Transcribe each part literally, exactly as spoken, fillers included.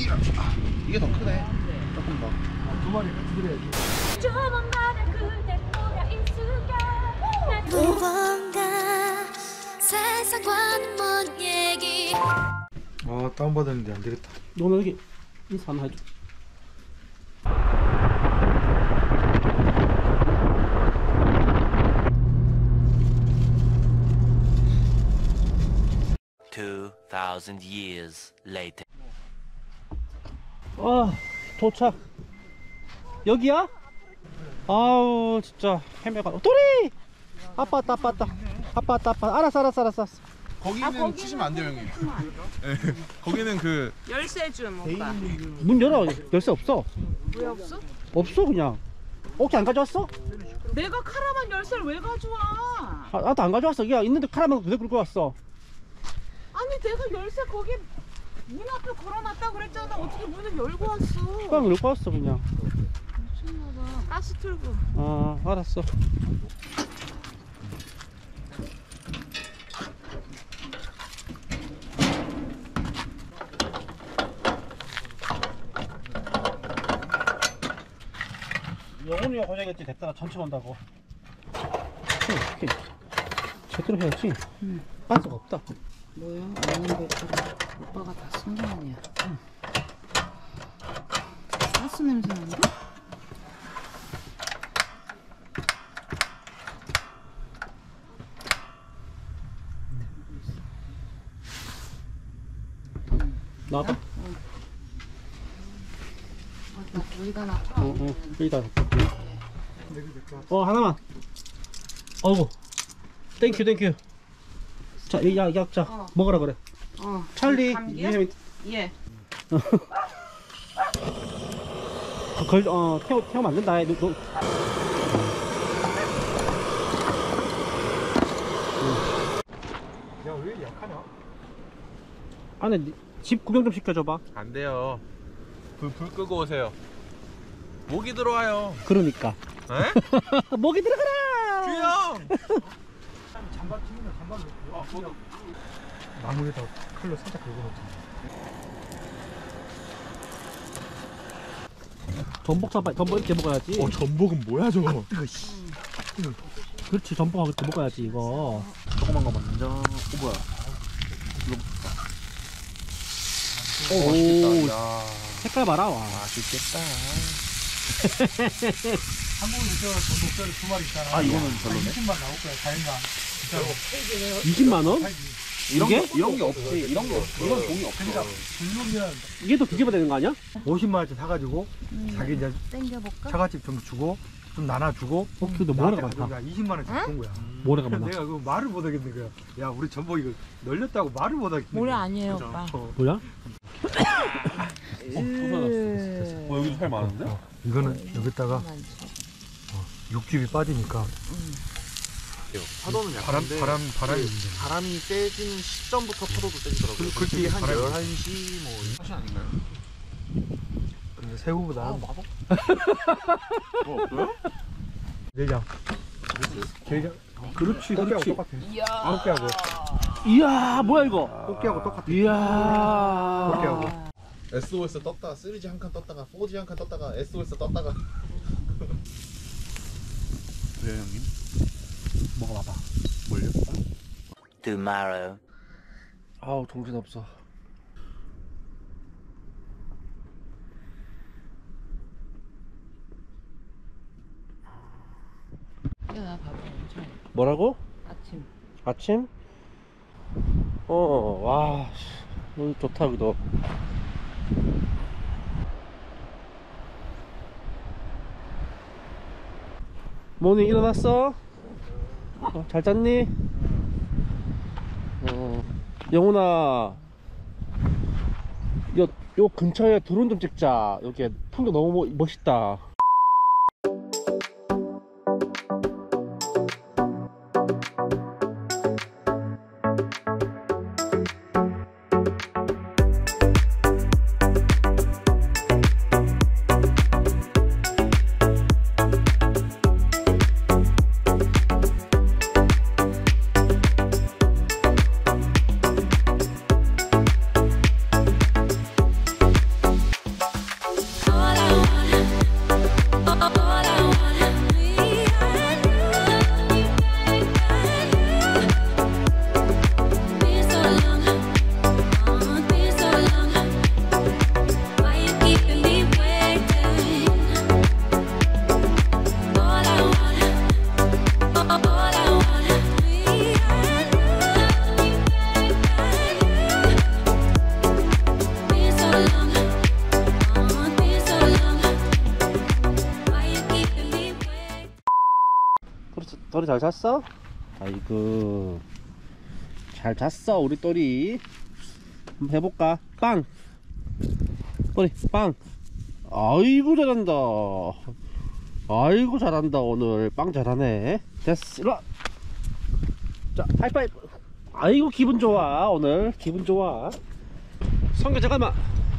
이게 더 크네. 조금 더. 두 마리 같이 들어야지. 무언가 세상과는 먼 얘기. 아 다운받았는데 안 되겠다. 너는 여기 인사 한번 해줘. Two thousand years later. 아 도착. 여기야? 아우 진짜 헤매가. 도리! 아빠 왔다 아빠 왔다 아빠 왔다 아빠. 알았어 알았어 알았어 알았어. 거기는, 아, 거기는 치시면 안 돼요 형님. 네, 거기는 그 열쇠 좀 오빠. 문 열어. 열쇠 없어. 왜 없어? 없어 그냥. 오케이 안 가져왔어? 내가 카라반 열쇠를 왜 가져와? 아, 나도 안 가져왔어. 야 있는데 카라만 그대로 끌고 왔어. 아니 내가 열쇠 거기 문 앞에 걸어놨다 그랬잖아. 어떻게 문을 열고 왔어? 그냥 열고 왔어 그냥. 미쳤나봐. 가스 틀고. 아 알았어. 영훈이가 고생했지. 됐다가 천천히 온다고. 오케이, 오케이. 제대로 해야지. 응. 반스가 없다. 뭐야? 아는데 오빠가 다 쓴 게 아니야. 응. 가스 냄새 나는데? 나와봐. 응. 어, 여기다 놔. 어, 어, 여기다. 어, 하나만. 어우, 땡큐, 땡큐. 자, 이 약, 약, 자, 어. 먹으라 그래. 어. 찰리. 감기야? 이 예. 걸, 어, 태워, 태우면 안 된다. 너, 너. 야 왜 약하냐? 안에 집 구경 좀 시켜줘봐. 안 돼요. 불, 불 끄고 오세요. 모기 들어와요. 그러니까. 에? 목이 들어가라! 규형! 장갑 끼면 장갑 넣고. 아, 나무에다 칼로 살짝 긁어놓자. 전복 사봐. 전복 이렇게 먹어야지. 어, 전복은 뭐야 저거? 그렇지, 전복하고 이렇게 먹어야지 이거. 조그만 거 먼저. 어, 뭐야? 이거 오, 맛있겠다. 야. 색깔 봐라. 와. 맛있겠다. 한국에 저 전복살이 두 마리 있잖아. 아, 이거는 별로네. 이십만 나올 거야. 다행이다. 진짜로. 이십만 원? 이런 이게? 게, 이런 게 없지. 이런 게 없어. 이건 돈이 없어. 불르면 이게 더 뒤집어야 되는 거 아니야? 오십만 원치 사가지고 자기 이제 땡겨볼까? 처갓집 좀 주고 좀 나눠주고. 어, 근데 뭐라가 나한테 많다. 가져가. 이십만 원치 준 거야. 뭐래가 그래서 많아? 내가 그 말을 못 하겠는 거야. 야 우리 전복 이거 널렸다고 말을 못 하겠는 거야. 모래 아니에요 오빠. 어. 뭐야? 으... 어, 여기 살 많은데? 어, 이거는 여기다가 어, 육즙이 빠지니까 파도는 바람 바람 바람이 있는데. 바람이 세지는 시점부터 파도도 세지더라고요. 그- 그렇게 한 바람이 열한 시 뭐 사시 아닌가요? 근데 새우보다 어, 없어요? 내장 게장 그렇지, 꽃게하고 그렇지. 똑같아. 꽃게하고 이야, 뭐야 이거? 꽃게하고 똑같아. 이야. 꽃게하고 에스오에스 떴다가 쓰리지 한 칸 떴다가 포지 한 칸 떴다가 에스오에스 떴다가. 왜요 형님? 먹어봐봐. 뭘요? Tomorrow. 아우 정신 없어. 야 봐봐 엄청 뭐라고? 아침. 아침? 어, 와, 씨, 오늘 좋다 여기도. 모니 일어났어? 어, 잘 잤니? 어, 영훈아, 요, 요 근처에 드론 좀 찍자. 여기 풍경 너무 멋있다. 또리 잘 잤어? 아이고 잘 잤어 우리 또리. 한번 해볼까? 빵! 또리 빵! 아이고 잘한다. 아이고 잘한다. 오늘 빵 잘하네. 됐어 일로와. 자 하이파이브. 아이고 기분 좋아. 오늘 기분 좋아. 성규 잠깐만.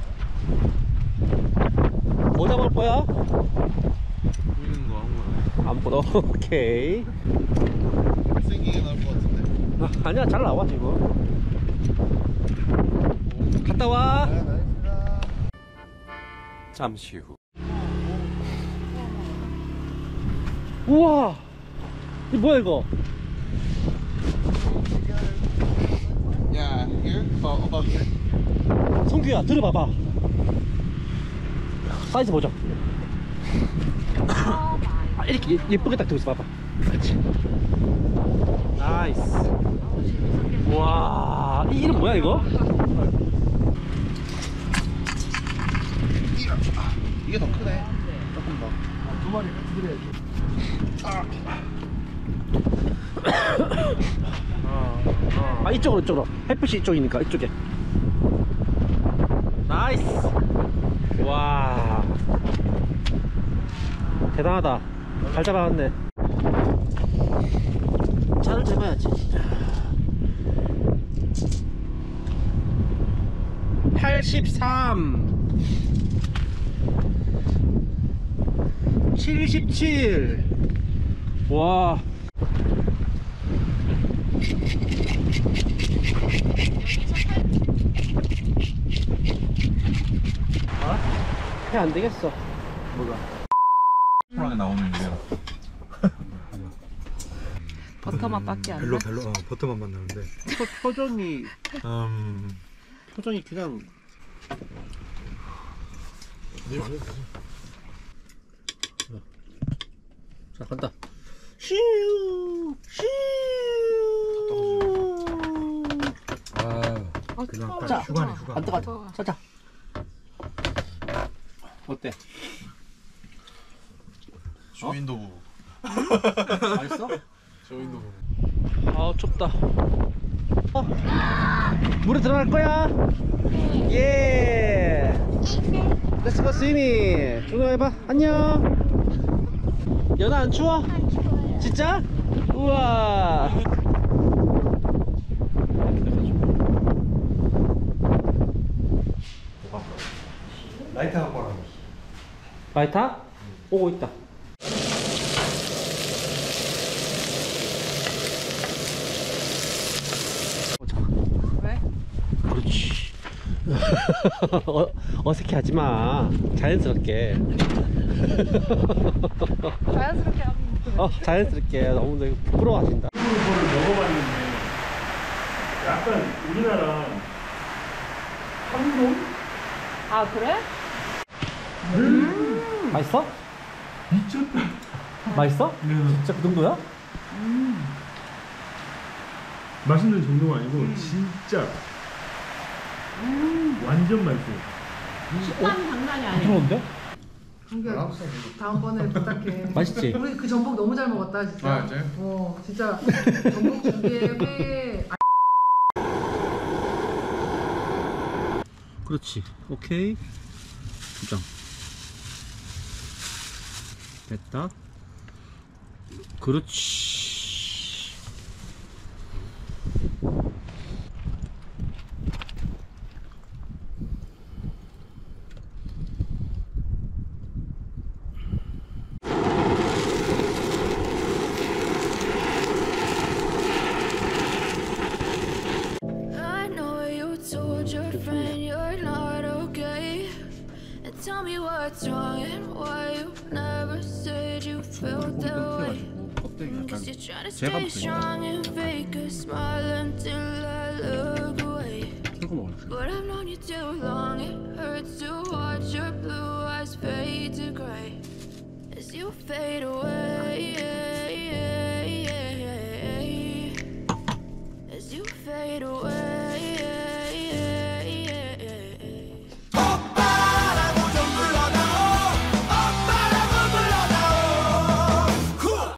뭐 잡을 거야? 보이는 거 아무거나. 아무거나. 오케이. 생기게 나올 것 같은데. 아, 아니야 잘 나와 지금. 갔다 와. 잠시 후. 우와 이 뭐야 이거. Yeah, here? About, about here? 성규야 들어봐봐. 사이즈 보자. 아, 이렇게 예, 예쁘게 딱 들어서 봐봐. 그렇지. 나이스. 와, 이 이름 뭐야 이거? 이게 더 크네. 조금 더. 두 마리 같이 들어야지. 아 이쪽으로 이쪽으로. 햇빛이 이쪽이니까 이쪽에. 나이스. 와, 대단하다. 잘 잡아왔네. 차를 잡아야지. 팔십삼 칠십칠. 와. 해 안 되겠어. 뭐가? 편하게 나오는 게. 버터맛밖에 안 별로 나. 별로 어, 버터만 만나는데. 표, 표정이 음. 표정이 그냥. 자 간다. 슈 슈. 아, 그냥 자, 딱 휴가네 휴가. 안 뜨거. 자자. 어때? 쇼윈도 부부. 맛있어? 쇼윈도 부부. 아 춥다. 어? 물에 들어갈 거야? 예. Let's go swimming. 준호 해봐. 안녕. 연아 안 추워? 안 추워요. 진짜? 우와. 라이터 갖고 와라. 라이터? 오고 있다. 왜? 그렇지. 어, 어색해 하지 마. 자연스럽게. 자연스럽게 하면 어, 자연스럽게. 너무 되게 부끄러워하신다. 그걸 먹어봤는데 약간 우리나라 한국 아 그래? 맛있어? 미쳤다. 맛있어? 진짜 그 정도야? 맛있는 정도가 아니고 진짜 완전 맛있어요. 식감이 장난이 아니야. 부드러운데? 한결 다음번에 부탁해. 맛있지? 우리 그 전복 너무 잘 먹었다 진짜. 아, 진짜요? 어 진짜 전복 준비에 회. 그렇지. 오케이. 두 장. 됐다. 그렇지. I know you told your friend you're not okay. And tell me what's wrong and why you never said you felt that way. Cause you're trying to stay strong and fake a smile until I look away. But I've known you too long, it hurts to watch your blue eyes fade to gray as you fade away.